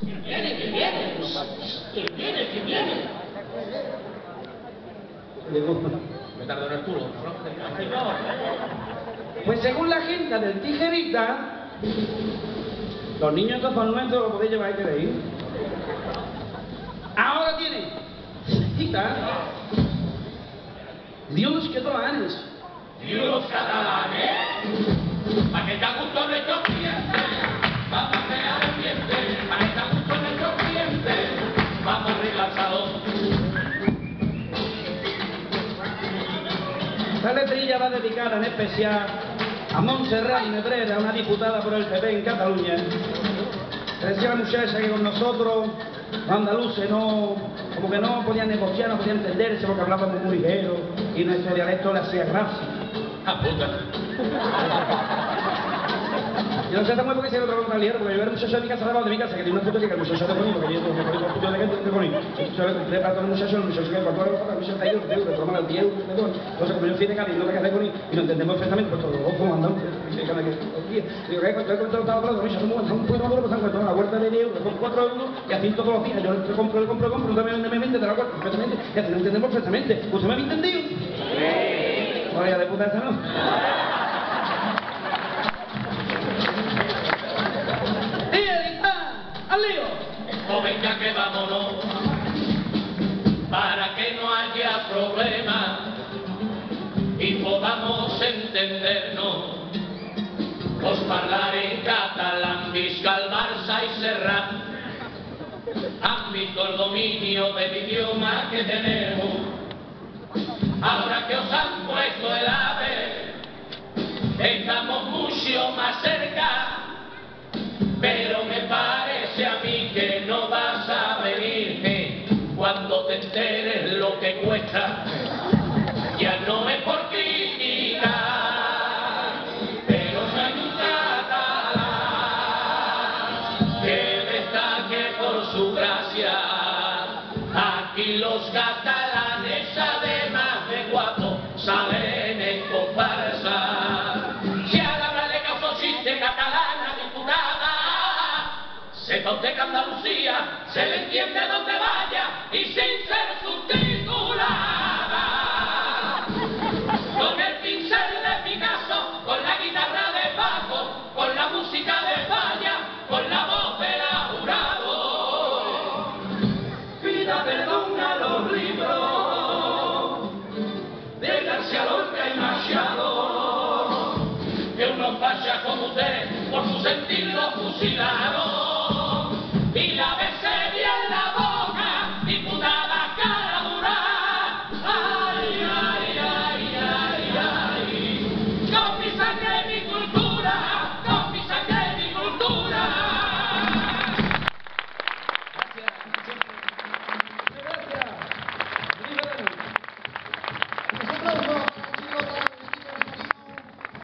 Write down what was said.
¿Quién viene? ¿Quién viene? ¿Quién viene? ¿Quién viene? Me tardó en el culo. Pues según la agenda del Tijerita, los niños estos son nuestros, lo podéis llevar y queréis. Ahora tiene cita Dios catalanes. Dios catalanes. ¿Para qué te gustó nuestros clientes? Vamos a crear ambiente. ¿Para qué te gustó nuestros clientes? Vamos a arreglar el salón. Esta letrilla va dedicada en especial a Montserrat Nebrera, una diputada por el PP en Cataluña. Decía la muchacha que con nosotros, los andaluces, como que no podían negociar, no podían entenderse porque hablábamos muy ligero y nuestro dialecto le hacía gracia. ¡Ah, puta! Yo no sé tampoco por qué se lo trabajo tan ligero, porque yo era un muchacho de mi casa, de mi casa, que tiene una foto que el muchacho de bonito, que yo me ponía un puto de gente de bonito. Yo le compré para todo el muchacho que cuando era el muchacho de euros, de tomar el 10 euros, de todo. Entonces, como yo fui de Cádiz, no me casé con él, y lo entendemos perfectamente, pues todos los dos como andamos, cada que digo, que cuando he contratado para los muchachos, un puto maduro, pues han encontrado una huerta de 10 euros, con 4 euros, y así todos los días, yo le compro, no me vende, te la cuarta perfectamente, y así lo entendemos perfectamente. ¿Usted me ha entendido? Sí. Vaya de puta esa, ¿no? ¡Al lío! O venga que vámonos, para que no haya problema y podamos entendernos. Os parlare en catalán, visca el Barça y Serrat, han visto el dominio del idioma que tenemos. Ahora que os han puesto el AVE, estamos mucho más cerca. Pero me parece a mí que no vas a venir, cuando te enteres lo que cuesta. Ya no es por criticar, pero no hay un catalán que destaque por su gracia. Aquí los catalanes, además de guapos, salen en comparsa. Si a la le causó chiste catalana diputada, sepa usted que Andalucía se le entiende donde vaya y sin ser subtitulada. Con el pincel de Picasso, con la guitarra de Paco, con la música de Falla, con la voz del jurado. Pida perdón a los libros de García Lorca y Machado, que unos fachas como usted por su sentido fusilaron.